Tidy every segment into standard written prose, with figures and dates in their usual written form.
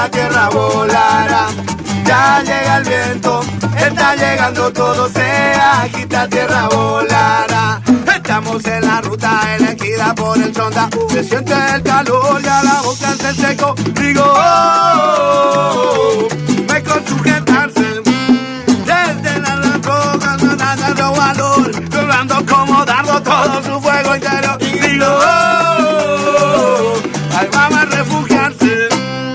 agita, tierra volará. Ya llega el viento, está llegando todo, se agita, tierra volará. Estamos en la ruta elegida por el sonda, se siente el calor, ya la boca se secó. Digo, oh, me con sujetarse, desde las rocas no nada de valor, logrando como darlo todo su fuego interior. Digo, oh, ahí vamos a refugiarse.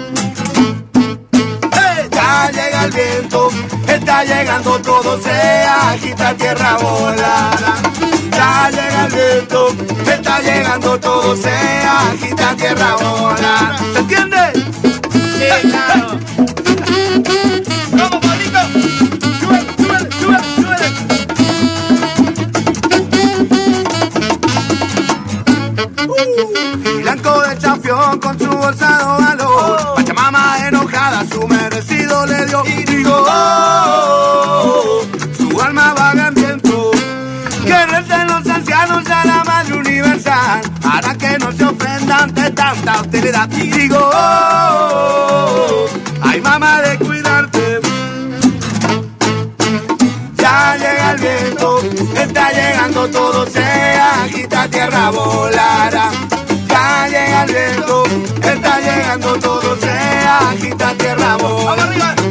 Ya llega el viento, está llegando todo, se agita, tierra volará. Ya llega el viento, está llegando todo, se agita, tierra volará. ¿Se entiende? Sí, claro. ¡Vamos, Pablito! ¡Súbele, súbele, súbele, súbele! Blanco de champión con su bolsado valor. Pachamama enojada, su merecido le dio. Y digo, oh, su alma vaga en viento. Que recen los ancianos a la madre universal, para que no se ofendan ante tanta hostilidad. Y digo, oh, ay mamá de cuidarte. Ya llega el viento, está llegando todo, se agita, tierra volará. Ya llega el viento, está llegando todo, se agita, tierra volará.